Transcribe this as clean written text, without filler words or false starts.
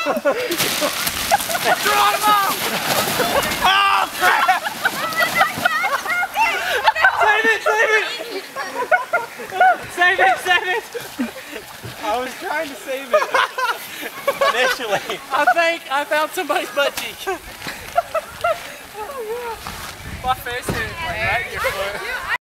Draw him out! Oh, crap! Save it, save it! Save it, save it! I was trying to save it initially. I think I found somebody's butt cheek. My face hit right in your foot.